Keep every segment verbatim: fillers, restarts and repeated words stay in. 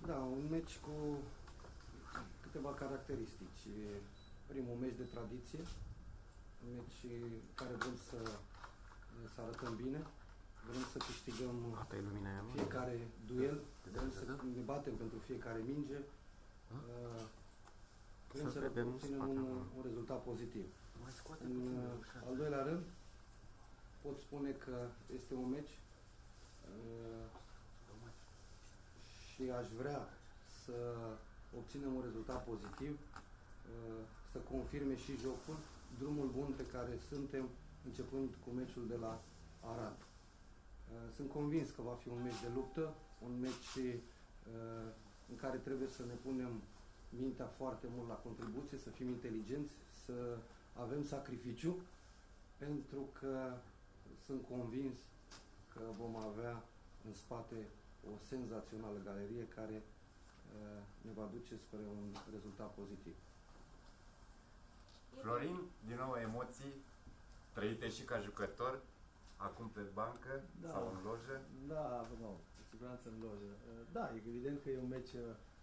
Da, un meci cu câteva caracteristici. Primul meci de tradiție, un meci care vrem să, să arătăm bine, vrem să câștigăm fiecare duel, vrem să ne batem pentru fiecare minge, vrem să obținem un, un rezultat pozitiv. În al doilea rând, pot spune că este un meci și aș vrea să obținem un rezultat pozitiv, să confirme și jocul, drumul bun pe care suntem, începând cu meciul de la Arad. Sunt convins că va fi un meci de luptă, un meci în care trebuie să ne punem mintea foarte mult la contribuție, să fim inteligenți, să avem sacrificiu, pentru că sunt convins că vom avea în spate o senzațională galerie care ne va duce spre un rezultat pozitiv. Florin, din nou emoții trăite și ca jucător, acum pe bancă da, sau în lojă? Da, nu, cu siguranță în lojă. Da, e evident că e un meci.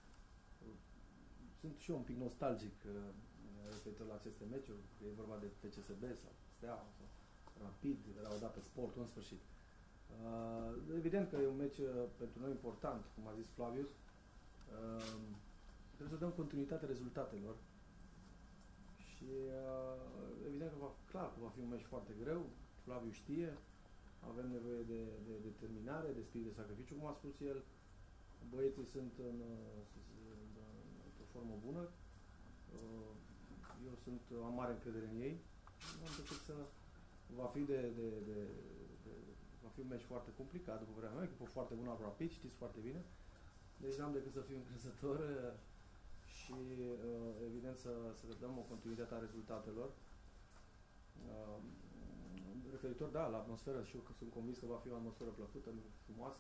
Sunt și eu un pic nostalgic referitor la aceste meciuri, că e vorba de F C S B sau Steaua sau Rapid, erau dat pe Sportul în sfârșit. Evident că e un meci pentru noi important, cum a zis Flavius. Trebuie să dăm continuitate rezultatelor și evident că va, clar că va fi un meci foarte greu, Flaviu știe, avem nevoie de, de determinare, de spirit de sacrificiu, cum a spus el, băieții sunt în, într-o formă bună, eu sunt, am mare încredere în ei, nu am decât să va fi de, de, de, de va fi un meci foarte complicat, după vremea mea, echipă foarte bună al Rapid, știți foarte bine. Deci n-am decât să fiu încrezător și evident să, să dăm o continuitate a rezultatelor. Referitor, da, la atmosferă, și eu sunt convins că va fi o atmosferă plăcută, frumoasă,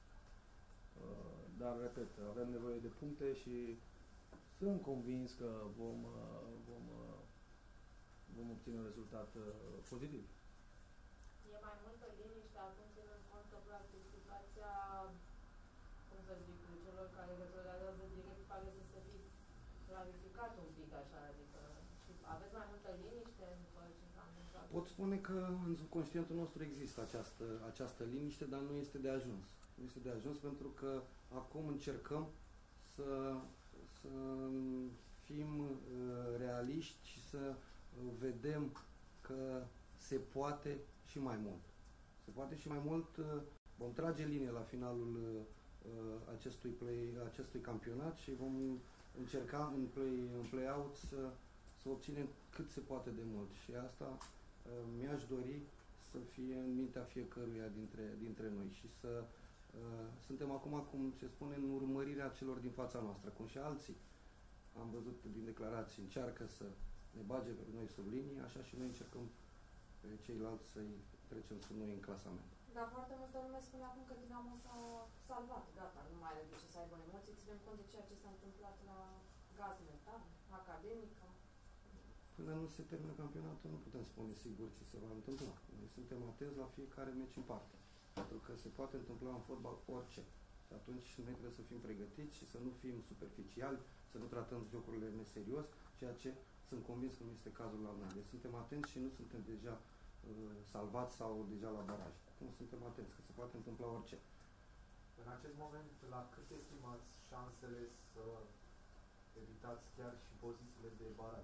dar, repet, avem nevoie de puncte și sunt convins că vom, vom, vom obține un rezultat pozitiv. E mai multă liniște acum ținând cont că, practic, situația, cum să zic, celor care retrogradează direct pare să se fi clarificat un pic așa, adică și aveți mai multă liniște după ce s-a întâmplat? Pot spune că în subconștientul nostru există această, această liniște, dar nu este de ajuns. Nu este de ajuns pentru că acum încercăm să, să fim uh, realiști și să uh, vedem că se poate și mai mult. Se poate și mai mult. Uh, vom trage linie la finalul uh, acestui, play, acestui campionat și vom încerca în play, în play-out să, să obținem cât se poate de mult. Și asta uh, mi-aș dori să fie în mintea fiecăruia dintre, dintre noi și să uh, suntem acum, cum se spune, în urmărirea celor din fața noastră, cum și alții. Am văzut din declarații, încearcă să ne bage pe noi sub linie, așa și noi încercăm pe ceilalți să-i trecem sub noi în clasament. Dar foarte multă lume spune acum că Dinamo s-a salvat, gata, nu mai are de ce să aibă emoții, ținem cont de ceea ce s-a întâmplat la Gazmetan, Academica. Până nu se termină campionatul, nu putem spune sigur ce se va întâmpla. Noi suntem atenți la fiecare meci în parte, pentru că se poate întâmpla în fotbal orice. Și atunci noi trebuie să fim pregătiți și să nu fim superficiali, să nu tratăm jocurile neserios, ceea ce sunt convins că nu este cazul la noi. Deci suntem atenți și nu suntem deja uh, salvați sau deja la baraj. Nu suntem atenți, că se poate întâmpla orice. În acest moment, la cât estimați șansele să evitați chiar și pozițiile de baraj?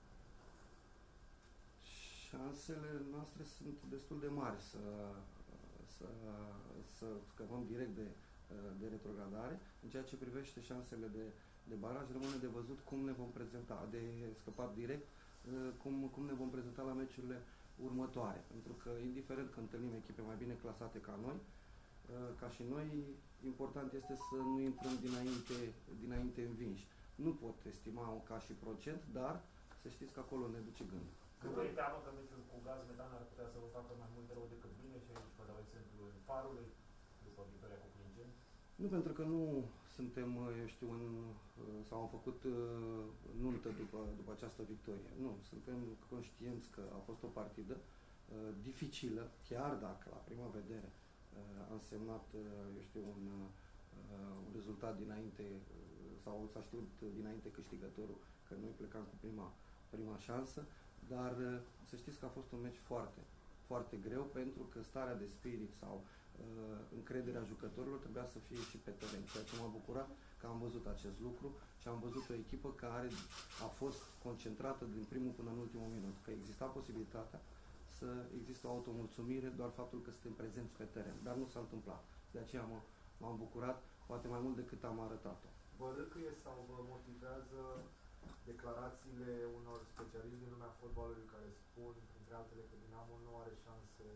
Șansele noastre sunt destul de mari să, să, să scăpăm direct de, de retrogradare. În ceea ce privește șansele de, de baraj, rămâne de văzut cum ne vom prezenta, de scăpat direct, cum, cum ne vom prezenta la meciurile următoare. Pentru că, indiferent că întâlnim echipe mai bine clasate ca noi, ca și noi, important este să nu intrăm dinainte, dinainte învinși. Nu pot estima ca și procent, dar să știți că acolo ne duce gândul. Nu vă e teamă că meciul cu Gazmetan ar putea să vă facă mai mult rău decât bine și aici vă dau exemplul Farului după victoria cu Clinceni? Nu, pentru că nu suntem, eu știu, în, sau am făcut uh, nuntă după, după această victorie. Nu, suntem conștienți că a fost o partidă uh, dificilă, chiar dacă la prima vedere uh, a însemnat, uh, eu știu, un, uh, un rezultat notat dinainte sau s-a știut dinainte câștigătorul, că noi plecam cu prima, prima șansă, dar să știți că a fost un meci foarte, foarte greu, pentru că starea de spirit sau uh, încrederea jucătorilor trebuia să fie și pe teren, ceea ce m-a bucurat că am văzut acest lucru și am văzut o echipă care a fost concentrată din primul până în ultimul minut, că exista posibilitatea să există o automulțumire, doar faptul că suntem prezenți pe teren, dar nu s-a întâmplat. De aceea m-am bucurat, poate mai mult decât am arătat-o. Vă râcâie sau vă motivează declarațiile unor specialiști din lumea fotbalului care spun, între altele, că Dinamo nu are șanse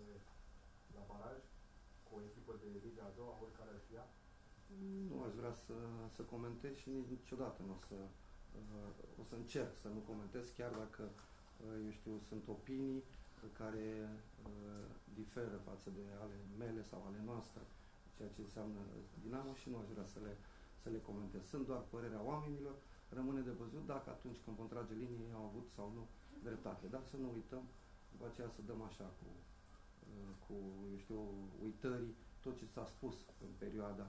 la baraj cu o echipă de Liga a doua, oricare ar fi ea? Nu aș vrea să, să comentez și nici niciodată nu o să, uh, o să încerc să nu comentez, chiar dacă, uh, eu știu, sunt opinii care uh, diferă față de ale mele sau ale noastre, ceea ce înseamnă Dinamo, și nu aș vrea să le, să le comentez. Sunt doar părerea oamenilor, rămâne de văzut dacă atunci când vom trage linie au avut sau nu dreptate. Dar să nu uităm, după aceea să dăm așa cu, uh, cu eu știu, uitării tot ce s-a spus în perioada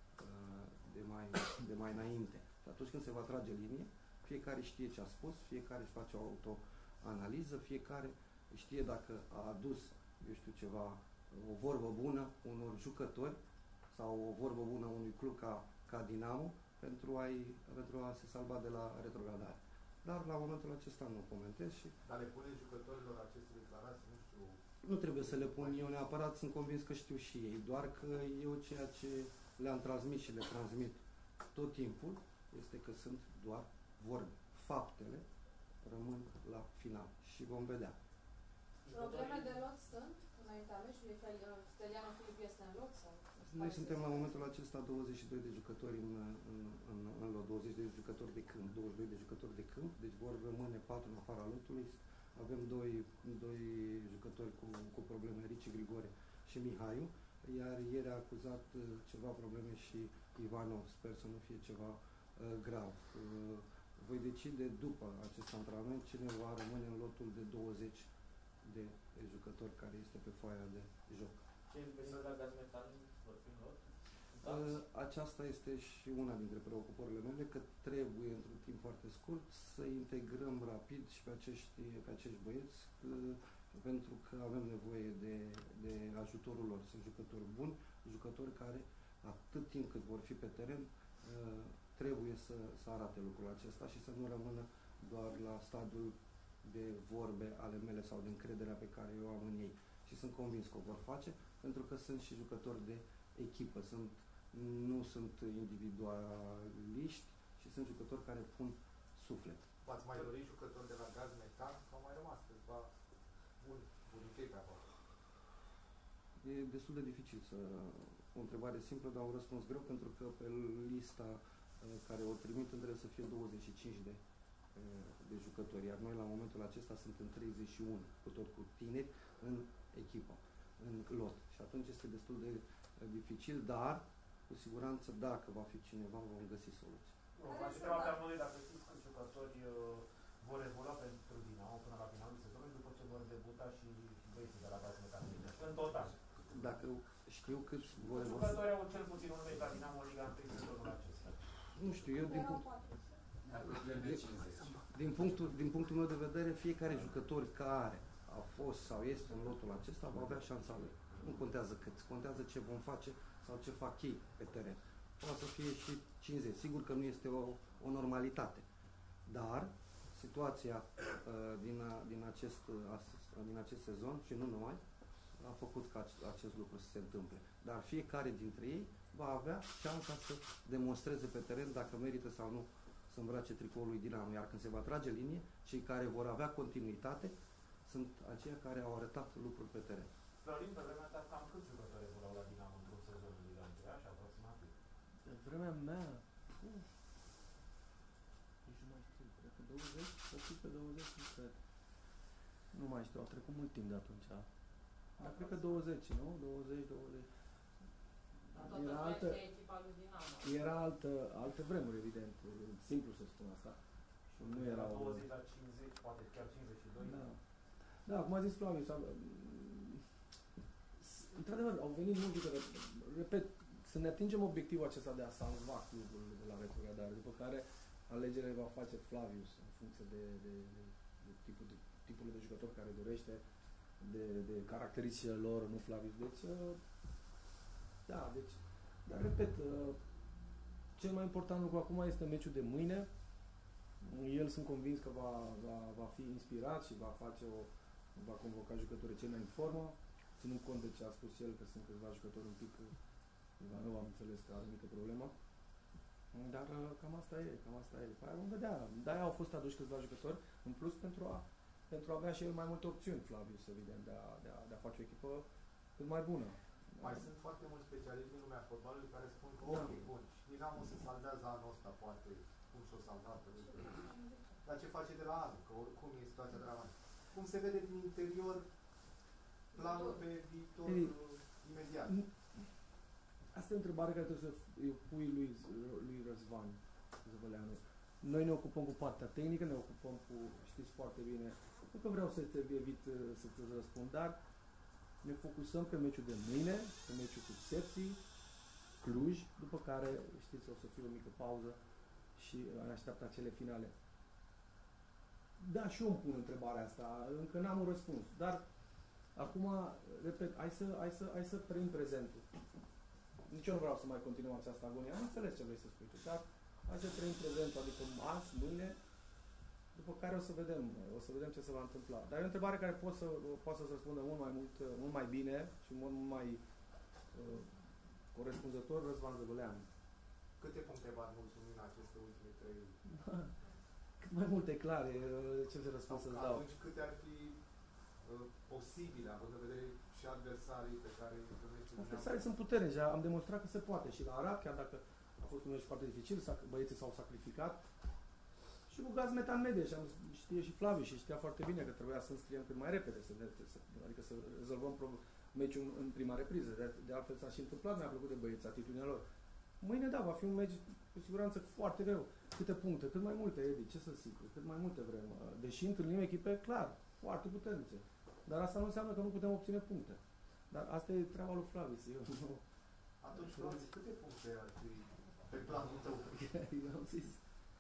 uh, de mai, de mai înainte. Și atunci când se va trage linie, fiecare știe ce a spus, fiecare își face o autoanaliză, fiecare știe dacă a adus, eu știu, ceva, o vorbă bună unor jucători sau o vorbă bună unui club ca, ca Dinamo pentru a, pentru a se salva de la retrogradare. Dar la momentul acesta nu comentez și... Dar le pune jucătorilor aceste declarații, nu știu... Nu trebuie să le pun eu neapărat, sunt convins că știu și ei, doar că eu ceea ce le-am transmis și le transmit tot timpul este că sunt doar vorbe. Faptele rămân la final și vom vedea. Probleme de lot sunt înaintea meciului? Steliano Filip este în lot? Sau? Noi suntem la momentul acesta douăzeci și doi de jucători în, în, în, în lot, douăzeci de jucători de câmp, douăzeci și doi de jucători de câmp, deci vor rămâne patru în afara lotului. Avem doi, doi jucători cu, cu probleme, Ricci Grigore și Mihaiu, iar ieri a acuzat uh, ceva probleme și Ivanov, sper să nu fie ceva uh, grav. Uh, voi decide după acest antrenament cine va rămâne în lotul de douăzeci de, de jucători care este pe foaia de joc. Cei veniți la gaz metan vor fi în lot? Uh, aceasta este și una dintre preocupările mele, că trebuie într-un timp foarte scurt să integrăm rapid și pe acești, pe acești băieți, uh, pentru că avem nevoie de, de ajutorul lor. Sunt jucători buni, jucători care atât timp cât vor fi pe teren uh, trebuie să, să arate lucrul acesta și să nu rămână doar la stadiul de vorbe ale mele sau de încrederea pe care eu am în ei. Și sunt convins că o vor face, pentru că sunt și jucători de echipă, sunt, nu sunt individualiști și sunt jucători care pun suflet. V-ați mai dorit jucători de la gaz metan sau au mai rămas câțiva buni, bunicei pe acolo? E destul de dificil să... O întrebare simplă, dar un răspuns greu, pentru că pe lista care o trimit trebuie să fie douăzeci și cinci de, de jucători, iar noi la momentul acesta suntem treizeci și unu, cu tot cu tineri, în echipă, în lot. Și atunci este destul de dificil, dar cu siguranță, dacă va fi cineva, vom găsi soluții. V-aș întreba pe amândoi dacă știți câți jucători uh, vor evolua pentru Dinamo până la finalul sezonului, după ce vor debuta și băieții de la gaz metan. În total. Dacă știu cât vor evolua... Jucătorii au cel puțin un meci la Dinamo în Liga unu sezonul acesta. Nu știu, eu din, punct, din, punctul, din punctul meu de vedere, fiecare jucător care a fost sau este în lotul acesta va avea șansa lui. Nu contează cât, contează ce vom face sau ce fac ei pe teren. Poate să fie și cincizeci. Sigur că nu este o, o normalitate, dar situația uh, din, a, din, acest, uh, din acest sezon și nu numai a făcut ca acest lucru să se întâmple. Dar fiecare dintre ei va avea șansa să demonstreze pe teren dacă merită sau nu să îmbrace tricoul lui Dinamo. Iar când se va trage linie, cei care vor avea continuitate sunt aceia care au arătat lucruri pe teren. Florin, pe vremea ta, cam câți jucători evoluau la Dinamo într-un sezon în Liga unu, așa aproximativ? Pe vremea mea, uf, nici nu mai știu, cred că douăzeci, să fi pe douăzeci, nu cred. Nu mai știu, a trecut mult timp de atunci. Dar cred că douăzeci, nu? douăzeci, douăzeci. Era altă, era altă, altă vremuri, evident, e simplu să spun asta. Și nu era erau... douăzeci la cincizeci, poate chiar cincizeci și doi. Da, da, cum a zis Flaviu, într-adevăr, au venit mulți jucători, repet, să ne atingem obiectivul acesta de a salva clubul de la retrogradare, după care alegerea va face Flavius în funcție de, de, de, de, tipul, de tipul de jucător care dorește, de, de caracteristicile lor, nu Flavius. Deci, uh, da, deci, dar repet, uh, cel mai important lucru acum este meciul de mâine. El sunt convins că va, va, va fi inspirat și va face o, va convoca jucătorii cei mai în formă, ținând cont de ce a spus el, că sunt câțiva jucători un pic, nu am înțeles că are mică problemă. Dar cam asta e, cam asta e. Păi vom vedea. De-aia au fost aduși câțiva jucători în plus pentru a, pentru a avea și el mai multe opțiuni, Flavius, evident, de a, de a, de a face o echipă cât mai bună. Mai sunt foarte mulți specialiști din lumea fotbalului care spun că, Da. ok, bun, și Dinamo se salvează anul ăsta, poate, cum s-o salvat, pe dar ce face de la anul? Că oricum e situația dramatică. Cum se vede din interior planul pe viitor Ei, imediat? Asta e o întrebare care trebuie să îi pui lui, lui Răzvan Zăvăleanu. Noi ne ocupăm cu partea tehnică, ne ocupăm cu, știți foarte bine, nu că vreau să te evit să-ți răspund, dar ne focusăm pe meciul de mâine, pe meciul cu Sepsi, Cluj, după care, știți, o să fie o mică pauză și ne așteaptă acele finale. Da, și eu îmi pun întrebarea asta, încă n-am un răspuns, dar acum, repet, hai să, hai să, hai să trăim prezentul. Nici eu nu vreau să mai continuăm această agonie, am înțeles ce vrei să spui tu, dar hai să trăim prezentul, adică azi, mâine, după care o să vedem, o să vedem ce se va întâmpla. Dar e o întrebare care pot să, poate să-ți răspundă mult mai mult, mult mai bine și mult mai uh, corespunzător Răzvan Zăvăleanu. Câte puncte v-ați mulțumit în aceste ultime trei? Cât mai multe, clar, e, ce se răspuns să-ți dau. Atunci câte ar fi uh, posibile, având în vedere și adversarii pe care îi întâlnești? Adversarii sunt puternici, am demonstrat că se poate și la Arad, chiar dacă a fost un meci foarte dificil, băieții s-au sacrificat. Și cu Gaz Metan Media, și am, știe și Flaviu și știa foarte bine că trebuia să înscriem cât mai repede, să, să, adică să rezolvăm meciul în, în prima repriză. De, de altfel s-a și întâmplat, mi-a plăcut de băieți atitudinea lor. Mâine, da, va fi un meci cu siguranță foarte greu. Câte puncte? Cât mai multe, Edi, ce să zic? Cât mai multe vrem. Deși întâlnim echipe, clar, foarte puternice. Dar asta nu înseamnă că nu putem obține puncte. Dar asta e treaba lui Flavius. Eu nu... Atunci, Flavius, câte puncte ar fi pe planul tău? Eu am zis.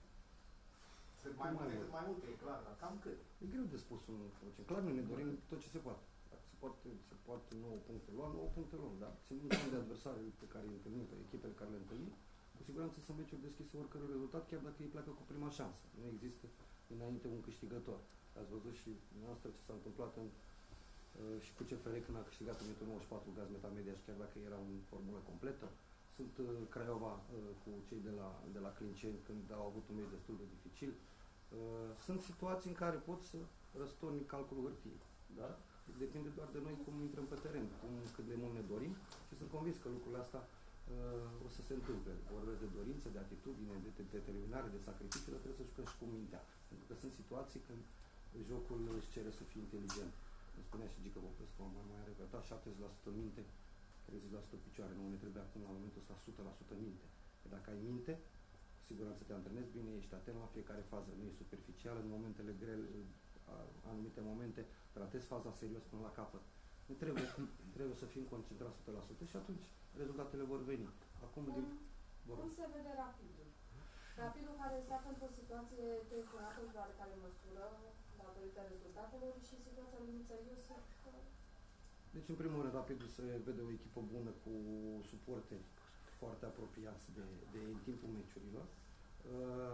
Cât mai multe, cât mai multe, e clar, dar cam cât? E greu de spus un procent. Clar, noi ne dorim tot ce se poate. Dacă se poate, se poate nouă puncte lua, nouă puncte luăm, dar ținând cont de adversarii pe care îi întâlnim, pe echipele care le întâlnim, cu siguranță sunt meciuri deschise oricărui rezultat, chiar dacă ei pleacă cu prima șansă. Nu există înainte un câștigător. Ați văzut și dumneavoastră ce s-a întâmplat în, uh, și cu C F R când a câștigat în minutul nouăzeci și patru Gaz Metan Media și chiar dacă era în formulă completă. Sunt uh, Craiova uh, cu cei de la, de la Clinceni când au avut un meci destul de dificil. Uh, sunt situații în care pot să răstorni calculul hârtiei. Da? Depinde doar de noi cum intrăm pe teren, cum, cât de mult ne dorim și sunt convins că lucrurile astea uh, o să se întâmple. Vorbesc de dorință, de atitudine, de, de determinare, de sacrificiu, dar trebuie să jucăm și cu mintea. Pentru că sunt situații când jocul își cere să fie inteligent. Îmi spunea și Gică Popescu, am mai, mai repetat, șaptezeci la sută minte, treizeci la sută picioare. Nu ne trebuie acum la momentul ăsta o sută la sută minte. Că dacă ai minte, cu siguranță te antrenezi bine, ești atent la fiecare fază, nu e superficial, în momentele grele, anumite momente, tratezi faza serios până la capăt. Nu trebuie, trebuie să fim concentrați o sută la sută și atunci rezultatele vor veni. Acum, Cum, din, cum se vede Rapidul? Rapidul care se află într-o situație tensionată în oarecare măsură, datorită rezultatelor și situația lui Miță Iosif. Deci, în primul rând, Rapidul se vede o echipă bună cu suporteri foarte apropiați de, de în timpul meciurilor. Uh,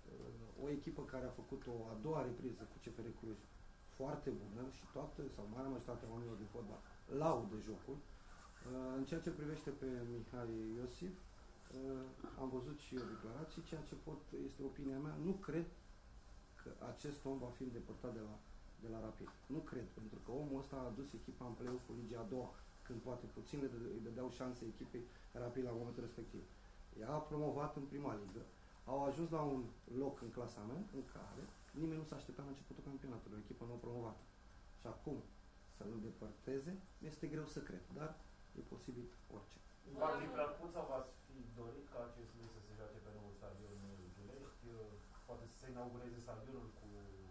o echipă care a făcut o a doua repriză cu C F R Cluj foarte bună și toată, sau marea majoritatea oamenilor din fotbal laudă jocul. Uh, în ceea ce privește pe Mihai Iosif, uh, am văzut și eu declarații, ceea ce pot, este opinia mea, nu cred că acest om va fi îndepărtat de la, de la Rapid. Nu cred, pentru că omul ăsta a adus echipa în play-off-ul Ligii a doua, când poate puțin le îi dădeau șanse echipei Rapid la momentul respectiv. Ea a promovat în prima ligă, au ajuns la un loc în clasament în care nimeni nu s-a așteptat la începutul campionatului, o echipă nou promovată. Și acum să-l îndepărteze, este greu să cred, dar e posibil orice. V-ar fi plăcut sau v-ați fi dorit ca acest meci să se joace pe noul stadion Giulești? Poate să se inaugureze stadionul cu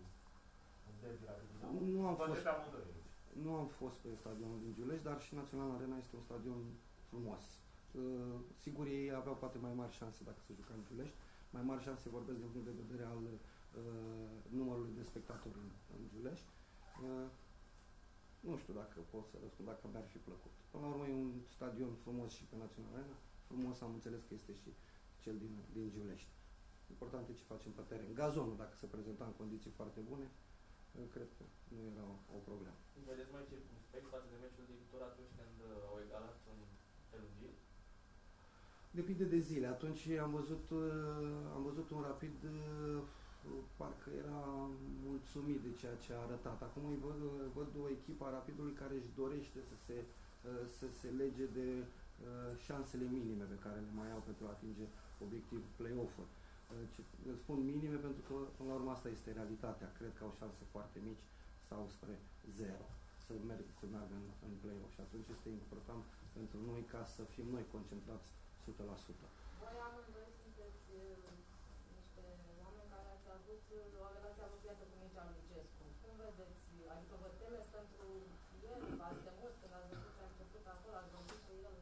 un derby Rapid Dinamo? Nu am fost, amândoi. nu am fost pe stadionul din Giulești, dar și Național Arena este un stadion frumos. Uh, sigur, ei aveau poate mai mari șanse dacă se juca în Giulești, mai mari șanse vorbesc din punct de vedere al uh, numărului de spectatori în, în Giulești. Uh, nu știu dacă pot să răspund, dacă mi-ar fi plăcut. Până la urmă e un stadion frumos și pe Național Arena, frumos am înțeles că este și cel din, din Giulești. Important e ce facem pe teren. Gazonul, dacă se prezenta în condiții foarte bune, uh, cred că nu era o, o problemă. Vedeți mai circumspect față de meciul de viitor atunci când uh, au egalat în prelungiri? Depinde de zile. Atunci am văzut, uh, am văzut un Rapid, uh, parcă era mulțumit de ceea ce a arătat. Acum îi văd, văd o echipă a Rapidului care își dorește să se, uh, să se lege de uh, șansele minime pe care le mai au pentru a atinge obiectivul play-off-uri. Uh, spun minime pentru că, până la urmă, asta este realitatea. Cred că au șanse foarte mici sau spre zero să, merg, să meargă în, în play-off. Și atunci este important pentru noi ca să fim noi concentrați o sută la sută. Voi amândoi sunteți uh, niște oameni care ați avut uh, o relație apropiată cu Mircea Lucescu. Cum vedeți? Adică vă temeți pentru el? V-ați temut când ați văzut ce a început acolo? Ați vorbit cu el?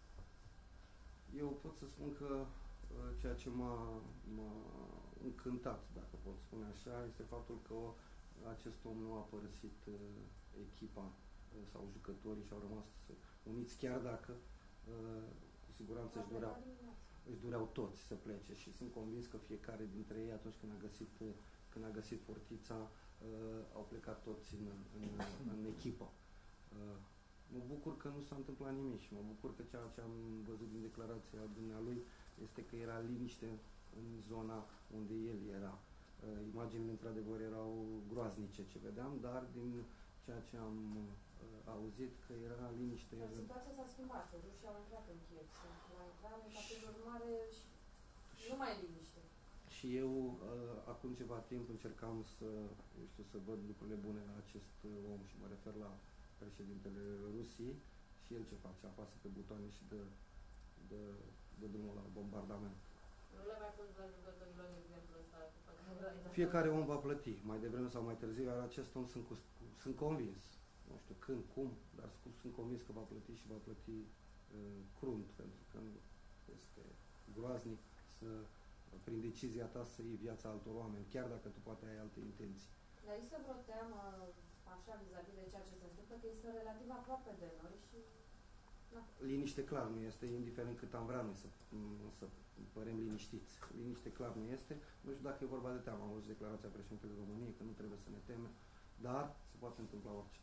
Eu pot să spun că uh, ceea ce m-a, m-a încântat, dacă pot spune așa, este faptul că acest om nu a părăsit uh, echipa uh, sau jucătorii și au rămas uniți, chiar dacă uh, cu siguranță își doreau, își doreau toți să plece și sunt convins că fiecare dintre ei atunci când a găsit, uh, când a găsit portița uh, au plecat toți în, în, în echipă. Uh, mă bucur că nu s-a întâmplat nimic și mă bucur că ceea ce am văzut din declarația dumnealui este că era liniște în zona unde el era. Uh, imaginile într-adevăr erau groaznice ce vedeam, dar din ceea ce am uh, auzit că era liniște. Dar situația s-a schimbat, rușii au intrat în Kiev, sunt la intrare, capitolul mare și nu mai e liniște. Și eu uh, acum ceva timp încercam să, eu știu, să văd lucrurile bune la acest uh, om și mă refer la președintele Rusiei și el ce face, apasă pe butoane și dă, dă, dă drumul la bombardament. Nu le mai pus la jucătorilor exemplu ăsta pe care l-ai dat. Fiecare om va plăti, mai devreme sau mai târziu, iar acest om sunt, cu, sunt convins, nu știu când, cum, dar sunt convins că va plăti și va plăti uh, crunt, pentru că este groaznic să, prin decizia ta, să iei viața altor oameni, chiar dacă tu poate ai alte intenții. Dar există vreo teamă așa vis-a-vis de ceea ce se întâmplă, că este relativ aproape de noi și... Da. Liniște clar nu este, indiferent cât am vrea noi să, să părem liniștiți. Liniște clar nu este. Nu știu dacă e vorba de teamă. Am văzut declarația președintelui României că nu trebuie să ne teme, dar se poate întâmpla orice.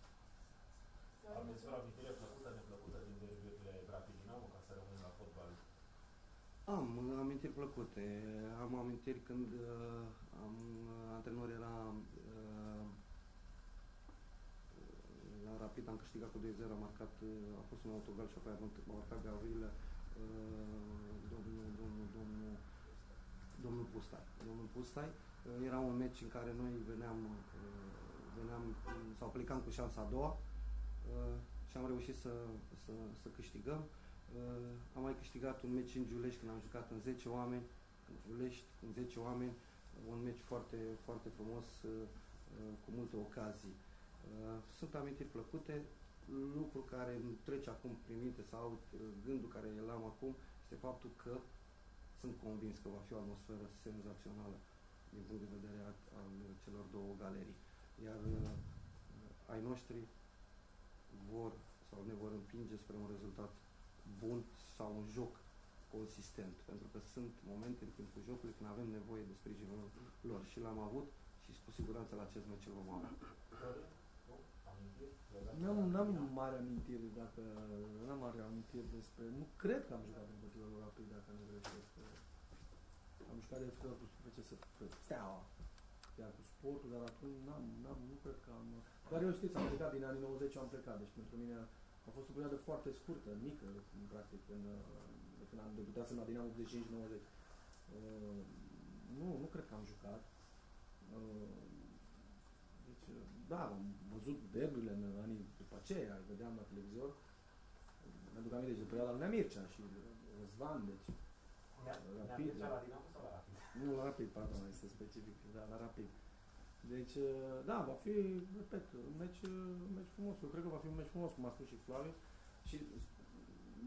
Aveți o amintire plăcută, neplăcută din derbiurile Rapid Dinamo, ca să rămânem la fotbal? Am amintiri plăcute. Am amintiri când uh, am, antrenor era uh, la Rapid, am câștigat cu doi zero, a marcat, a fost un autogol și apoi a marcat Gavril, uh, domnul, domnul, domnul, domnul Pustai. Domnul Pustai. Uh, era un meci în care noi veneam, uh, veneam sau plecam cu șansa a doua uh, și am reușit să, să, să câștigăm. Uh, am mai câștigat un meci în Giulești când am jucat în zece oameni, în Giulești, în zece oameni, un meci foarte, foarte frumos, uh, uh, cu multe ocazii. Uh, sunt amintiri plăcute, lucru care îmi trece acum prin minte sau uh, gândul care îl am acum este faptul că sunt convins că va fi o atmosferă senzațională din punct de vedere al, al celor două galerii. Iar uh, ai noștri vor sau ne vor împinge spre un rezultat bun sau un joc consistent, pentru că sunt momente în timpul jocului când avem nevoie de sprijinul lor și l-am avut și cu siguranță la acest meci îl vom avea. N-am, n-am mare amintiri, dacă n-am mare amintiri despre, nu cred că am jucat împotriva lui Rapid, dacă nu greșesc. Am jucat de fel cu P C S, Steaua, chiar cu Sportul, dar atunci n-am, n-am, nu cred că am... Dar eu știți, am plecat din anii nouăzeci, am plecat, deci pentru mine a fost o perioadă foarte scurtă, mică, practic, când, când am debutat să la Dinamo optzeci și cinci nouăzeci. Uh, nu, nu cred că am jucat. Uh, deci, da, am văzut derbiurile în anii după aceea, îl vedeam la televizor. Mi-aduc aminte de perioada lui Nea Mircea și Răzvan, deci... Rapid, la Dinamo sau la Rapid? Nu, la Rapid, pardon, este specific, da, la Rapid. Deci, da, va fi, repet, un meci, un meci frumos. Eu cred că va fi un meci frumos, cum a spus și Flaviu. Și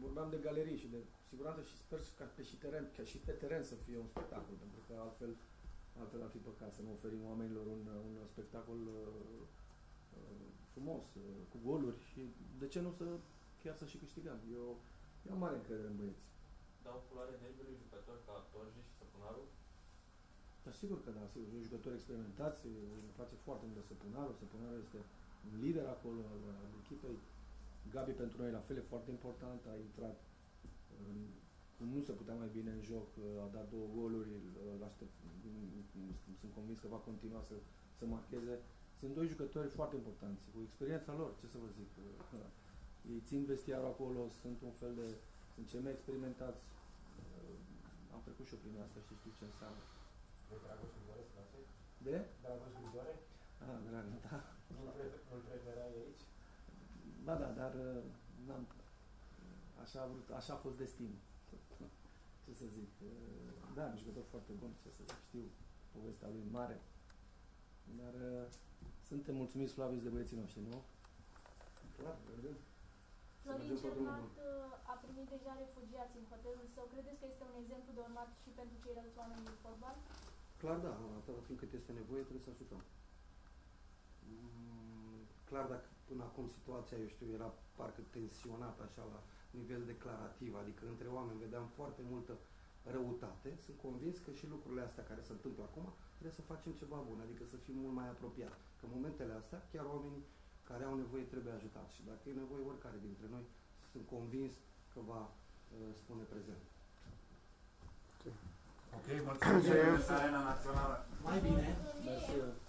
vorbeam de galerii și de siguranță și sper ca pe și teren, ca și pe teren să fie un spectacol, pentru că altfel, altfel ar fi păcat să nu oferim oamenilor un, un spectacol uh, uh, frumos, uh, cu goluri și de ce nu să chiar să și câștigăm. Eu, eu am mare încredere în băieți. Dau culoare nerviului jucători ca Torji și Săpunaru? Dar sigur că da, sigur, jucători experimentați, îmi place foarte mult de Săpunaru. Săpunaru este un lider acolo al, al echipei. Gabi pentru noi la fel e foarte important, a intrat în, cum nu se putea mai bine în joc, a dat două goluri, îl aștept, sunt convins că va continua să, să marcheze. Sunt doi jucători foarte importanți, cu experiența lor, ce să vă zic. Ei țin vestiarul acolo, sunt un fel de, sunt cei mai experimentați. Am trecut și eu prin asta și știu ce înseamnă. De Dragoș Grigore, place? De? Dragoș Grigore? Ah, dragă, da. Nu-l pre- nu-l preferai aici? Ba da, dar n-am, așa a vrut, așa a fost destinul. Ce să zic, da, un jucător foarte bun, ce să zic, știu povestea lui mare, dar suntem mulțumiți, Flavius, de băieții noștri, nu? Clar, vedem. Florin Cernat a primit deja refugiați în hotelul său. Credeți că este un exemplu de urmat și pentru ceilalți oameni din fotbal? Clar da, atâta timp cât este nevoie trebuie să ajutăm. Mm, clar dacă până acum situația, eu știu, era parcă tensionată așa la nivel declarativ, adică între oameni vedeam foarte multă răutate, sunt convins că și lucrurile astea care se întâmplă acum trebuie să facem ceva bun, adică să fim mult mai apropiați. Că în momentele astea chiar oamenii care au nevoie trebuie ajutați și dacă e nevoie oricare dintre noi, sunt convins că va uh, spune prezent. Ok, mulțumim. Arena Națională. Mai bine. Mersi.